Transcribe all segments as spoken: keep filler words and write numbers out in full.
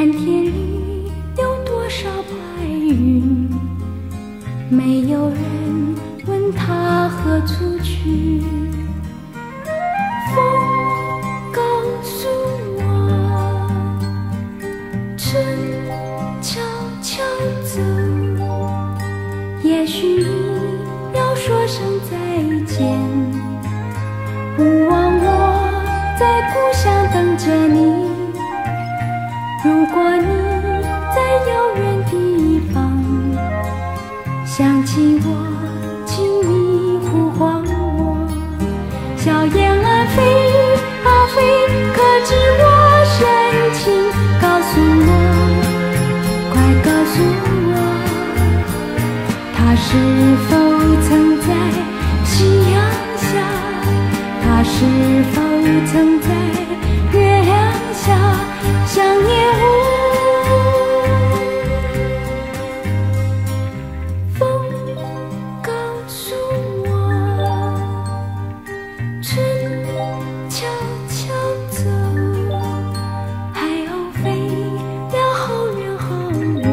蓝天里有多少白云，没有人问它何处去。风告诉我，春悄悄走，也许你要说声再见，不忘我在故乡等着你。如果你在遥远地方想起我，请你呼唤我。小燕儿飞啊飞，可知我深情？告诉我，快告诉我，它是否曾在夕阳下？它是否曾在月亮下想念我？风告诉我，春悄悄走，海鸥飞了好远好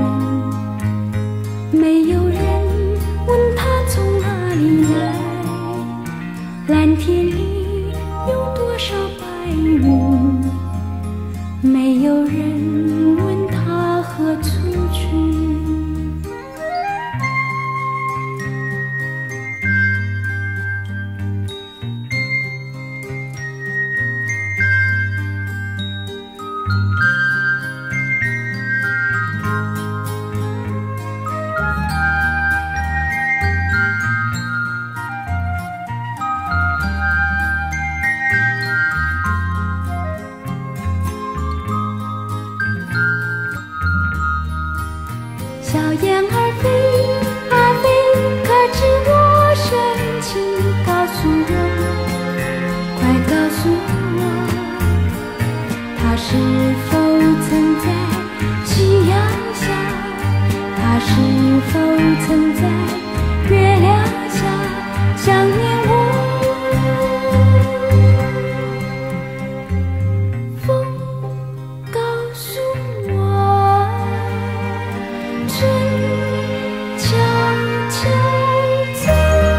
远，没有人问它从哪里来。蓝天里有多少白云，没有人问它何处去。小燕儿飞啊飞，可知我深情？告诉我，快告诉我，它是否曾在夕阳下？它是否曾在月亮下想念我？风告诉我，春悄悄走。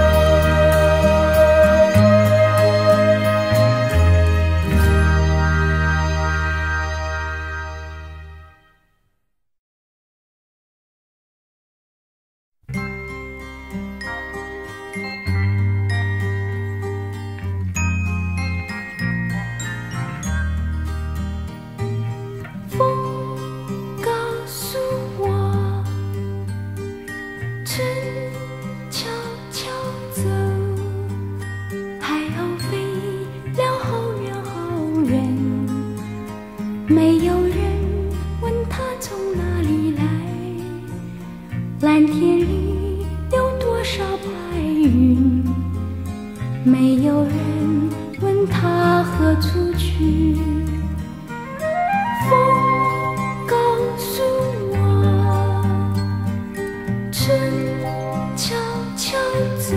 风告诉我，春悄悄走，海鸥飞了好远好远，没有人问它从哪里来。蓝天里有多少白云，没有人问它何处去。风告诉我，春悄悄走，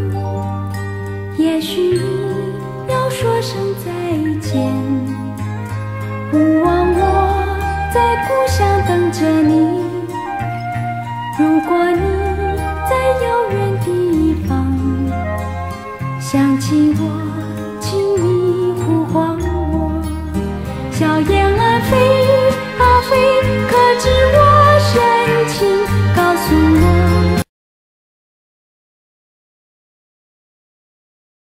也许你要说声再见，不忘我在故乡等着你。如果你在遥远地方想起我，请你呼唤我。小燕儿飞啊飞，